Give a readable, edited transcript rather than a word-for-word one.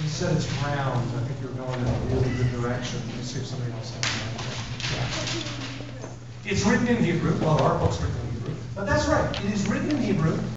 When you said it's round, I think you're going in a really good direction. Let me see if somebody else has that. Yeah. It's written in Hebrew. Well, our book's written in Hebrew. But that's right. It is written in Hebrew.